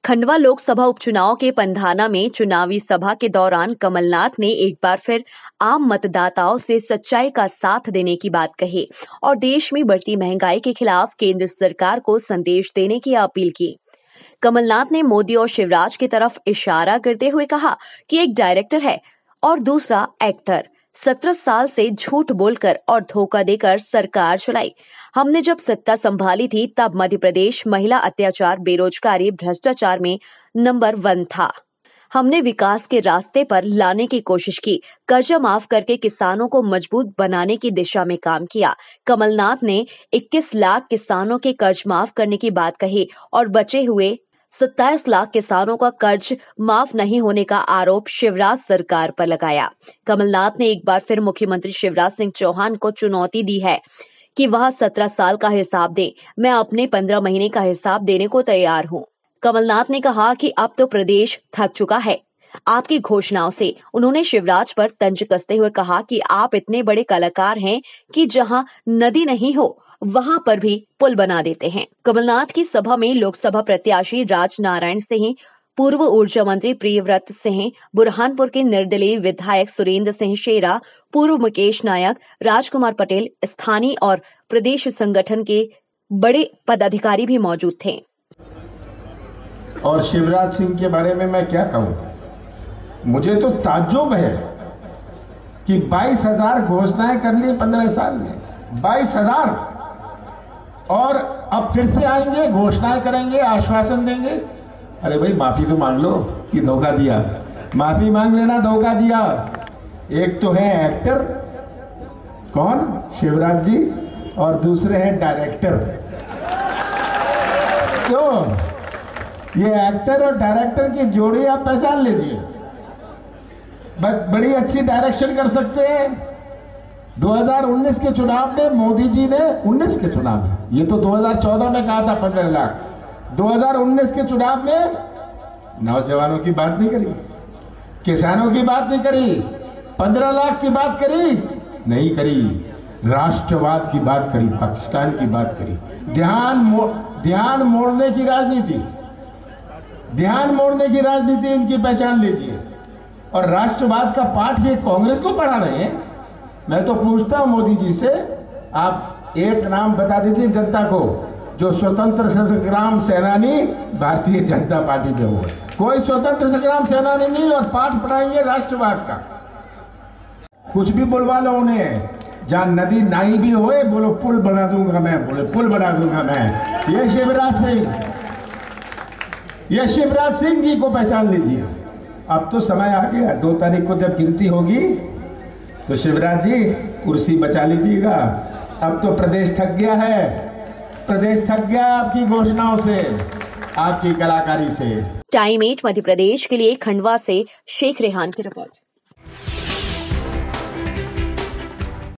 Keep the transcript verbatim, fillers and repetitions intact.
खंडवा लोकसभा उपचुनाव के पंधाना में चुनावी सभा के दौरान कमलनाथ ने एक बार फिर आम मतदाताओं से सच्चाई का साथ देने की बात कही और देश में बढ़ती महंगाई के खिलाफ केंद्र सरकार को संदेश देने की अपील की। कमलनाथ ने मोदी और शिवराज की तरफ इशारा करते हुए कहा कि एक डायरेक्टर है और दूसरा एक्टर। सत्रह साल से झूठ बोलकर और धोखा देकर सरकार चलाई। हमने जब सत्ता संभाली थी तब मध्य प्रदेश महिला अत्याचार, बेरोजगारी, भ्रष्टाचार में नंबर वन था। हमने विकास के रास्ते पर लाने की कोशिश की, कर्जा माफ करके किसानों को मजबूत बनाने की दिशा में काम किया। कमलनाथ ने इक्कीस लाख किसानों के कर्ज माफ करने की बात कही और बचे हुए सत्ताईस लाख किसानों का कर्ज माफ नहीं होने का आरोप शिवराज सरकार पर लगाया। कमलनाथ ने एक बार फिर मुख्यमंत्री शिवराज सिंह चौहान को चुनौती दी है कि वह सत्रह साल का हिसाब दे। मैं अपने पंद्रह महीने का हिसाब देने को तैयार हूं। कमलनाथ ने कहा कि अब तो प्रदेश थक चुका है आपकी घोषणाओं से। उन्होंने शिवराज पर तंज कसते हुए कहा कि आप इतने बड़े कलाकार हैं कि जहां नदी नहीं हो वहां पर भी पुल बना देते हैं। कमलनाथ की सभा में लोकसभा प्रत्याशी राज नारायण सिंह, पूर्व ऊर्जा मंत्री प्रियव्रत सिंह, बुरहानपुर के निर्दलीय विधायक सुरेंद्र सिंह शेरा, पूर्व मुकेश नायक, राजकुमार पटेल, स्थानीय और प्रदेश संगठन के बड़े पदाधिकारी भी मौजूद थे। और शिवराज सिंह के बारे में मैं क्या कहूं, मुझे तो ताज्जुब है कि बाईस हजार घोषणाएं कर ली पंद्रह साल में, बाईस हजार और अब फिर से आएंगे, घोषणाएं करेंगे, आश्वासन देंगे। अरे भाई माफी तो मांग लो कि धोखा दिया, माफी मांग लेना धोखा दिया। एक तो है एक्टर, कौन, शिवराज जी, और दूसरे हैं डायरेक्टर। क्यों, ये एक्टर और डायरेक्टर की जोड़ी आप पहचान लीजिए। बड़ी अच्छी डायरेक्शन कर सकते हैं। दो हज़ार उन्नीस के चुनाव में मोदी जी ने, उन्नीस के चुनाव में, ये तो दो हज़ार चौदह में कहा था पंद्रह लाख, दो हज़ार उन्नीस के चुनाव में नौजवानों की बात नहीं करी, किसानों की बात नहीं करी, पंद्रह लाख की बात करी नहीं करी, राष्ट्रवाद की बात करी, पाकिस्तान की बात करी। ध्यान मो, ध्यान मोड़ने की राजनीति, ध्यान मोड़ने की राजनीति इनकी पहचान लीजिए। और राष्ट्रवाद का पाठ ये कांग्रेस को पढ़ा रहे हैं। मैं तो पूछता हूं मोदी जी से, आप एक नाम बता दीजिए जनता को जो स्वतंत्र संग्राम सेनानी भारतीय जनता पार्टी में हो। कोई स्वतंत्र संग्राम सेनानी नहीं, और पाठ पढ़ाएंगे राष्ट्रवाद का। कुछ भी बोलवा लो उन्हें, जहां नदी नाई भी होए बोलो पुल बना दूंगा मैं, बोले पुल बना दूंगा मैं। ये शिवराज सिंह, ये शिवराज सिंह जी को पहचान लीजिए। अब तो समय आ गया, दो तारीख को जब गिनती होगी तो शिवराज जी कुर्सी बचा लीजिएगा। अब तो प्रदेश थक गया है, प्रदेश थक गया आपकी घोषणाओं से, आपकी कलाकारी से। टाइम एट मध्य प्रदेश के लिए खंडवा से शेख रेहान की रिपोर्ट।